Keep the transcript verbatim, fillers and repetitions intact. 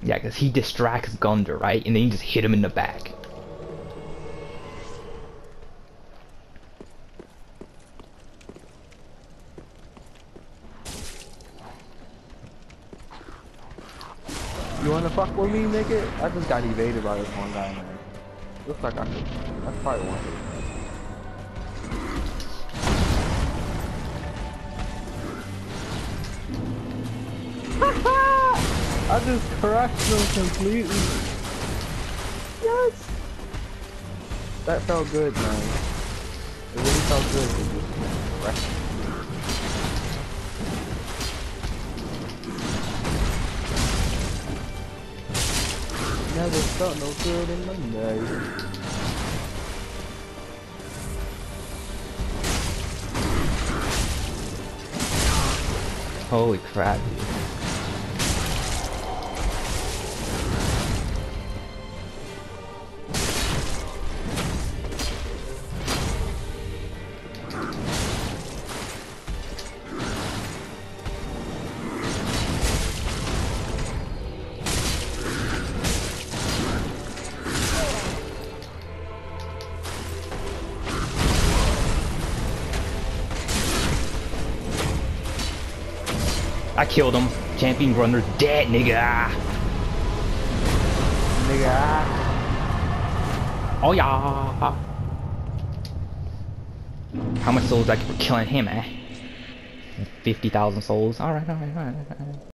Yeah, because he distracts Gundyr, right? And then you just hit him in the back. You wanna fuck with me, nigga? I just got evaded by this one guy, man. Looks like I could. That's probably one hit. I just crushed them completely. Yes! That felt good, man. It really felt good to just crush them. Never felt no good in Monday. Holy crap, dude. I killed him. Champion Gundyr dead, nigga. Nigga. Oh yeah. How much souls I get for killing him, eh? fifty thousand souls. Alright, alright, alright.